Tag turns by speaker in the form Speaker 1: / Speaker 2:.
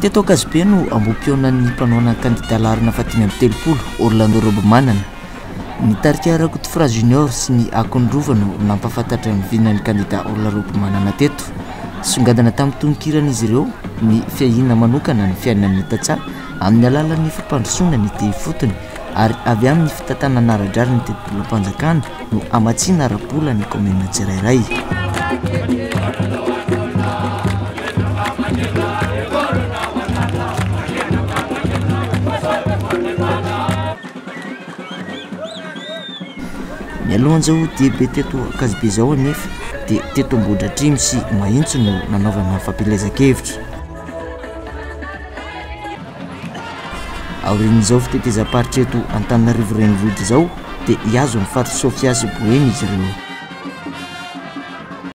Speaker 1: teto Akazibe no ambom-pionan'ny mpanoana candidat larina fatimy amby telopolo Orlando Robomanana. Ny tarika Rakotovra Junior sy ny Akondrova no nampafantatra ny vinan'ny candidat Orlando Robomanana teto. Songadana tamin'ny tonkiran'izy ireo ny fiahiana manokana ny fiainan'ny Tatsa amin'ny alalan'ny fampandrosoana ny ity fotony ary avy amin'ny fitantanana ara-drary ny tetezam-panjakana no amatsiana ara-bola ny komina tsirairay. Mialohan'izao diebe teto Akazibe zao anefa dia teto Ambohidratrimo sy Mahintso no nanaovana fampilezan-kevitra. Aorian'izao fitetezam-paritra eto Antananarivo renivohitra zao dia hiazo ny faty Sofia sy Boeny izy ireo.